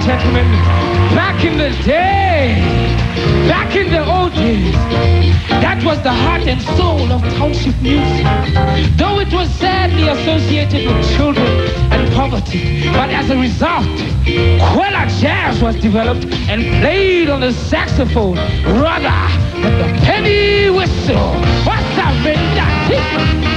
and gentlemen, back in the day, back in the old days, that was the heart and soul of township music. Though it was sadly associated with children and poverty, but as a result, Quella jazz was developed and played on the saxophone rather than the penny whistle. What's up, man?